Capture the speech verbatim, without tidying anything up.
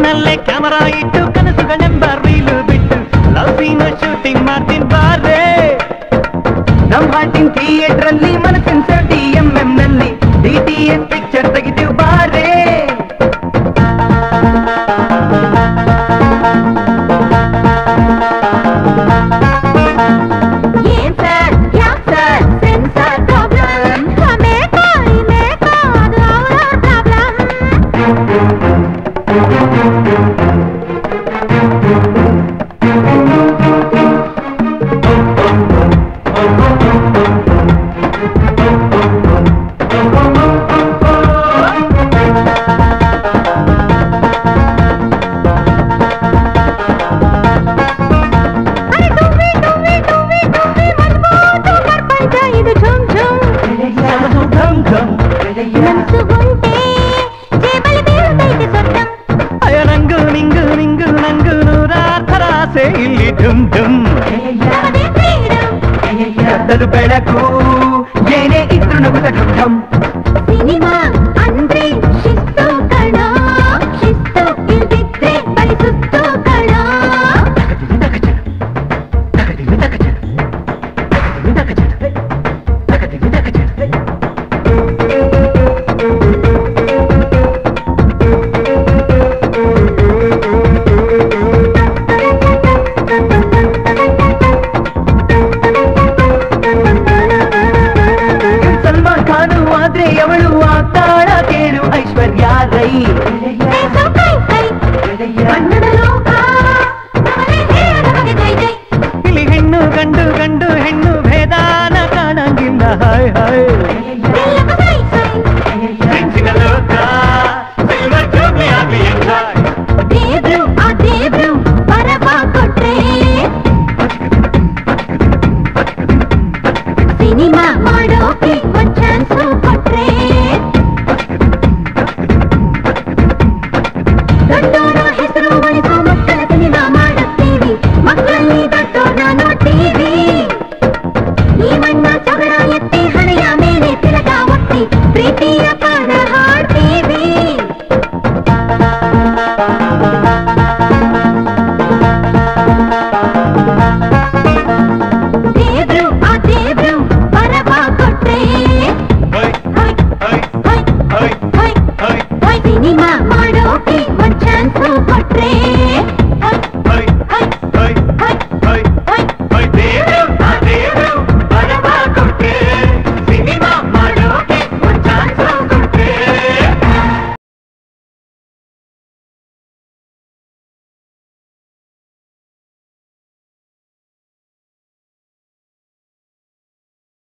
ಕಣ್ಣಲ್ಲೇ ಕ್ಯಾಮರಾ ಇಟ್ಟು ಕನಸುಗಳೆಂಬ ರೀಲು ಬಿಟ್ಟು ಲವ್ ಸೀನ್ ಶೂಟಿಂಗ್ ಮಾಡ್ತೀನಿ ಬಾರೆ ನಮ್ ಹಾಟಿನ್ ಥಿಯೇಟರ್ ಅಲ್ಲಿ ಮನಸ್ಸಿನ ಸೆವೆಂಟಿ ಎಂ ಎಂ ನಲ್ಲಿ ಡಿ ಟಿ ಎಸ್ ಪಿಕ್ಚರ್ ತೆಗಿತೀವಿ ಬಾರೆ ರಂಗು ನಿಂಗು ನಿಂಗು ನಂಗು ನೂರಾತರ ಆಸೆ ಇಲ್ಲಿ ಡುಮ್ ಡುಮ್ ಬೆಳಕು ಏನೇ ಇದ್ರು ನಗುತ್ತ ಡುಮ್ ಡುಮ್